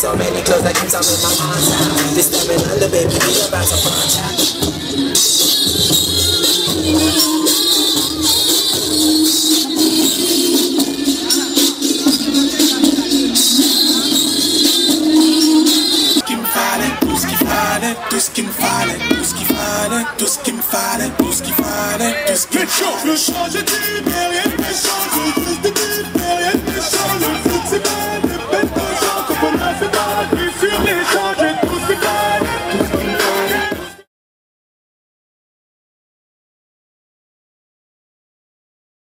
so many clothes that keeps on with my mind. Disturbing under, baby, we about to punch. Tout ce qu'il me fallait, tout ce qu'il fallait, tout ce qu'il me fallait, tout ce qu'il fallait, tout ce qu'il me fallait. Je veux changer de vie, mais rien ne peut changer.